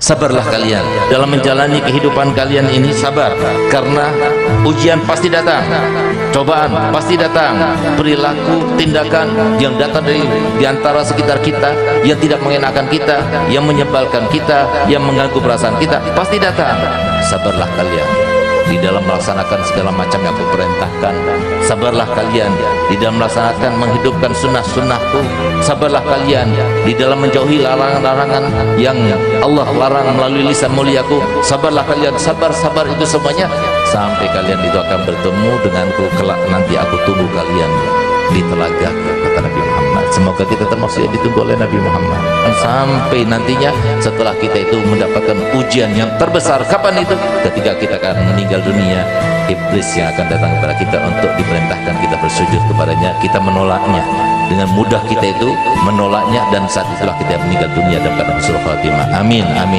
Sabarlah kalian dalam menjalani kehidupan kalian ini, sabar, karena ujian pasti datang, cobaan pasti datang, perilaku, tindakan yang datang dari diantara sekitar kita yang tidak mengenakan kita, yang menyebalkan kita, yang mengganggu perasaan kita, pasti datang. Sabarlah kalian di dalam melaksanakan segala macam yang aku perintahkan. Sabarlah kalian di dalam melaksanakan menghidupkan sunnah-sunnahku. Sabarlah kalian di dalam menjauhi larangan-larangan yang Allah larang melalui lisan muliaku. Sabarlah kalian, sabar itu semuanya sampai kalian itu akan bertemu denganku kelak nanti. Aku tunggu kalian di telaga, kata Nabi Muhammad. Semoga kita termasuk yang ditunggu oleh Nabi Muhammad. Sampai nantinya setelah kita itu mendapatkan ujian yang terbesar. Kapan itu? Ketika kita akan meninggal dunia, iblis yang akan datang kepada kita untuk diperintahkan kita bersujud kepadanya, kita menolaknya. Dengan mudah kita itu menolaknya, dan saat itulah kita meninggal dunia dalam keadaan husnul khatimah. Amin, amin.